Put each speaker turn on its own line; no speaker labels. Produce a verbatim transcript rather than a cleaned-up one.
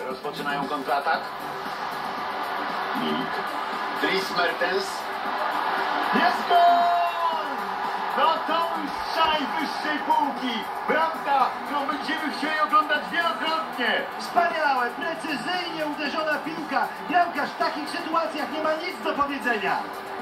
rozpoczynają kontratak. Milik. Dries Mertens. Jest gol! No to już strzał wyższej półki. Bramka, którą będziemy chcieli oglądać wielokrotnie.
Wspaniałe, precyzyjnie uderzona piłka. Bramkarz w takich sytuacjach nie ma nic do powiedzenia.